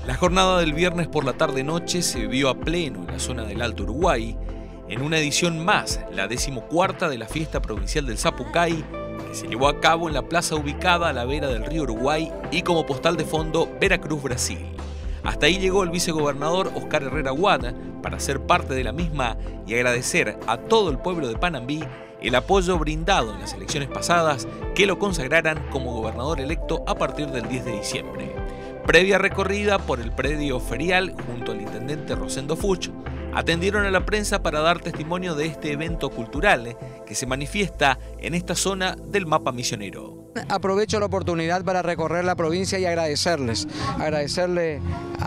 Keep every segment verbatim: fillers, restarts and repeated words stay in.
La jornada del viernes por la tarde-noche se vivió a pleno en la zona del Alto Uruguay, en una edición más, la decimocuarta de la fiesta provincial del Zapucay, que se llevó a cabo en la plaza ubicada a la vera del río Uruguay y como postal de fondo Veracruz, Brasil. Hasta ahí llegó el vicegobernador Oscar Herrera Aguad para ser parte de la misma y agradecer a todo el pueblo de Panambí el apoyo brindado en las elecciones pasadas que lo consagraran como gobernador electo a partir del diez de diciembre. Previa recorrida por el predio ferial junto al intendente Rosendo Fuch, atendieron a la prensa para dar testimonio de este evento cultural que se manifiesta en esta zona del mapa misionero. Aprovecho la oportunidad para recorrer la provincia y agradecerles, agradecerle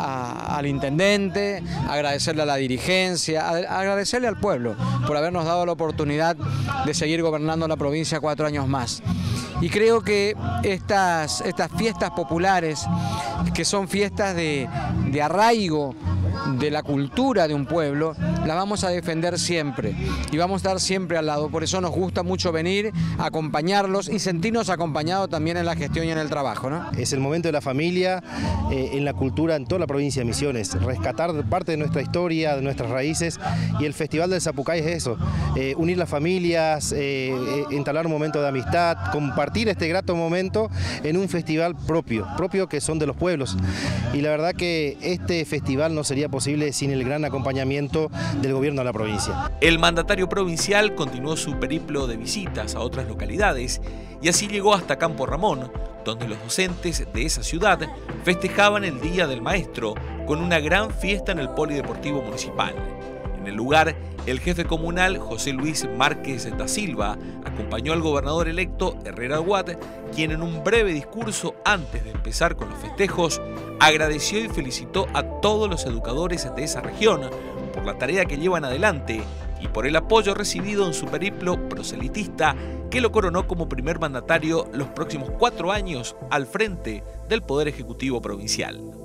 a, al intendente, agradecerle a la dirigencia, a, agradecerle al pueblo por habernos dado la oportunidad de seguir gobernando la provincia cuatro años más. Y creo que estas, estas fiestas populares, que son fiestas de, de arraigo de la cultura de un pueblo, las vamos a defender siempre y vamos a estar siempre al lado. Por eso nos gusta mucho venir, acompañarlos y sentirnos acompañados también en la gestión y en el trabajo, ¿no? Es el momento de la familia, eh, en la cultura en toda la provincia de Misiones, rescatar parte de nuestra historia, de nuestras raíces, y el Festival del Zapucay es eso, eh, unir las familias, eh, eh, entablar un momento de amistad, compartir este grato momento en un festival propio, propio que son de los pueblos. Y la verdad que este festival no sería posible sin el gran acompañamiento del gobierno de la provincia. El mandatario provincial continuó su periplo de visitas a otras localidades y así llegó hasta Campo Ramón, donde los docentes de esa ciudad festejaban el Día del Maestro con una gran fiesta en el Polideportivo Municipal. En el lugar, el jefe comunal José Luis Márquez da Silva acompañó al gobernador electo Herrera Aguad, quien en un breve discurso antes de empezar con los festejos agradeció y felicitó a todos los educadores de esa región por la tarea que llevan adelante y por el apoyo recibido en su periplo proselitista que lo coronó como primer mandatario los próximos cuatro años al frente del Poder Ejecutivo Provincial.